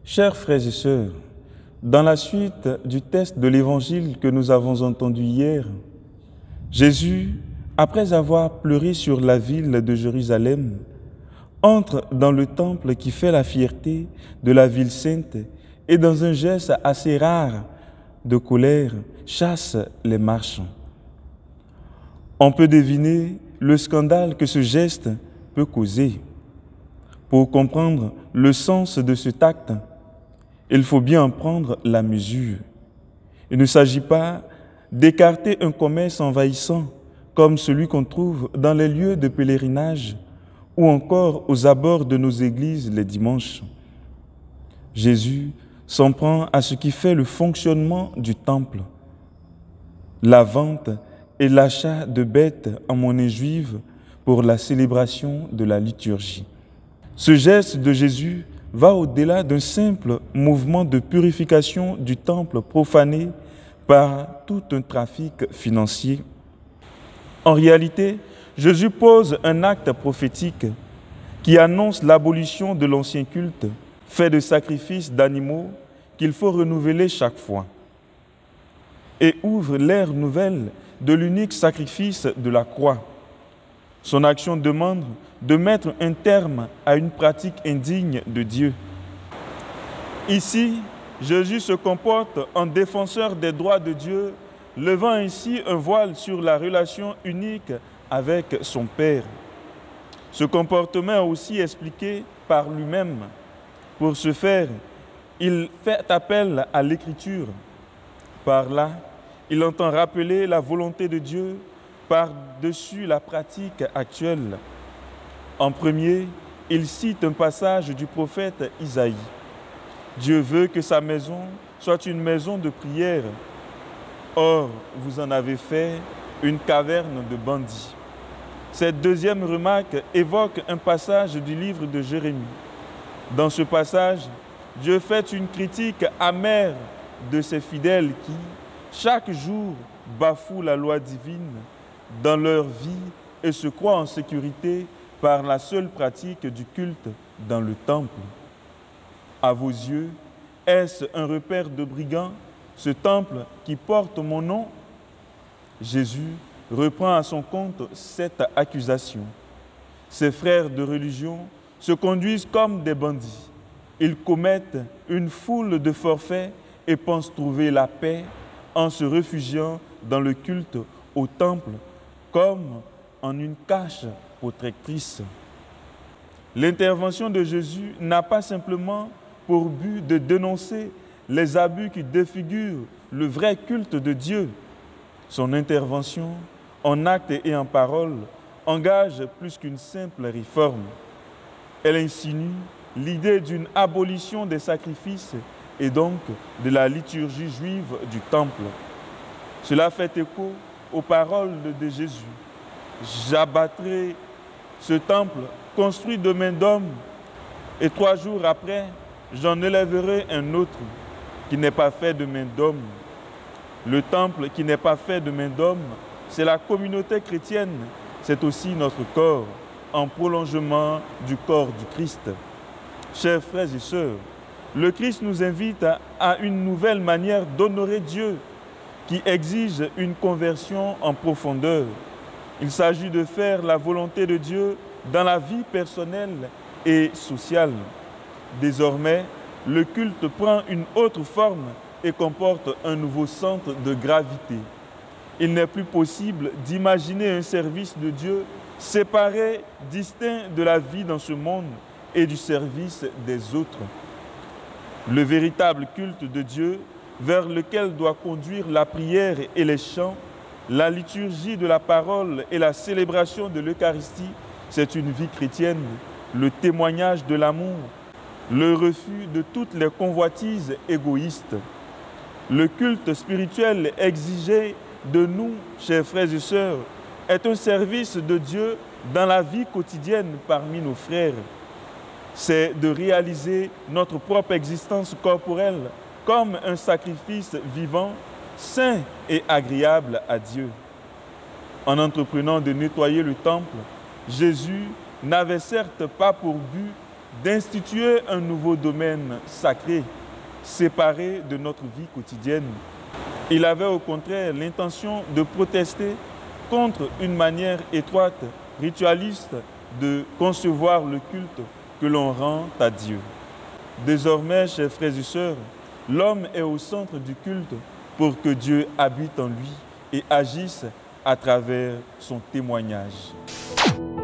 Chers frères et sœurs, dans la suite du texte de l'Évangile que nous avons entendu hier, Jésus, après avoir pleuré sur la ville de Jérusalem, entre dans le temple qui fait la fierté de la ville sainte et dans un geste assez rare de colère, chasse les marchands. On peut deviner le scandale que ce geste peut causer. Pour comprendre le sens de cet acte, il faut bien en prendre la mesure. Il ne s'agit pas d'écarter un commerce envahissant comme celui qu'on trouve dans les lieux de pèlerinage ou encore aux abords de nos églises les dimanches. Jésus s'en prend à ce qui fait le fonctionnement du temple, la vente et l'achat de bêtes en monnaie juive pour la célébration de la liturgie. Ce geste de Jésus va au-delà d'un simple mouvement de purification du temple profané par tout un trafic financier. En réalité, Jésus pose un acte prophétique qui annonce l'abolition de l'ancien culte, fait de sacrifices d'animaux qu'il faut renouveler chaque fois, et ouvre l'ère nouvelle de l'unique sacrifice de la croix. Son action demande de mettre un terme à une pratique indigne de Dieu. Ici, Jésus se comporte en défenseur des droits de Dieu, levant ainsi un voile sur la relation unique avec son Père. Ce comportement est aussi expliqué par lui-même. Pour ce faire, il fait appel à l'Écriture. Par là, il entend rappeler la volonté de Dieu par-dessus la pratique actuelle. En premier, il cite un passage du prophète Isaïe. Dieu veut que sa maison soit une maison de prière. Or, vous en avez fait une caverne de bandits. Cette deuxième remarque évoque un passage du livre de Jérémie. Dans ce passage, Dieu fait une critique amère de ses fidèles qui, chaque jour, bafouent la loi divine dans leur vie et se croient en sécurité par la seule pratique du culte dans le temple. À vos yeux, est-ce un repère de brigands, ce temple qui porte mon nom? Jésus reprend à son compte cette accusation. Ses frères de religion se conduisent comme des bandits. Ils commettent une foule de forfaits et pensent trouver la paix en se réfugiant dans le culte au temple comme en une cache protectrice. L'intervention de Jésus n'a pas simplement pour but de dénoncer les abus qui défigurent le vrai culte de Dieu. Son intervention, en actes et en paroles, engage plus qu'une simple réforme. Elle insinue l'idée d'une abolition des sacrifices et donc de la liturgie juive du temple. Cela fait écho aux paroles de Jésus. J'abattrai ce temple construit de main d'homme et 3 jours après, j'en élèverai un autre qui n'est pas fait de main d'homme. Le temple qui n'est pas fait de main d'homme, c'est la communauté chrétienne, c'est aussi notre corps, en prolongement du corps du Christ. Chers frères et sœurs, le Christ nous invite à une nouvelle manière d'honorer Dieu qui exige une conversion en profondeur. Il s'agit de faire la volonté de Dieu dans la vie personnelle et sociale. Désormais, le culte prend une autre forme et comporte un nouveau centre de gravité. Il n'est plus possible d'imaginer un service de Dieu séparé, distinct de la vie dans ce monde et du service des autres. Le véritable culte de Dieu, vers lequel doit conduire la prière et les chants, la liturgie de la parole et la célébration de l'Eucharistie, c'est une vie chrétienne, le témoignage de l'amour, le refus de toutes les convoitises égoïstes. Le culte spirituel exigé de nous, chers frères et sœurs, est un service de Dieu dans la vie quotidienne parmi nos frères. C'est de réaliser notre propre existence corporelle comme un sacrifice vivant, saint et agréable à Dieu. En entreprenant de nettoyer le temple, Jésus n'avait certes pas pour but d'instituer un nouveau domaine sacré, séparé de notre vie quotidienne. Il avait au contraire l'intention de protester contre une manière étroite, ritualiste, de concevoir le culte que l'on rend à Dieu. Désormais, chers frères et sœurs, l'homme est au centre du culte pour que Dieu habite en lui et agisse à travers son témoignage.